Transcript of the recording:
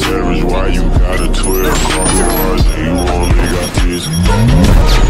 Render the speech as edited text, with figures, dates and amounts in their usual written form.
average, why you got a 12 car garage and you only got this?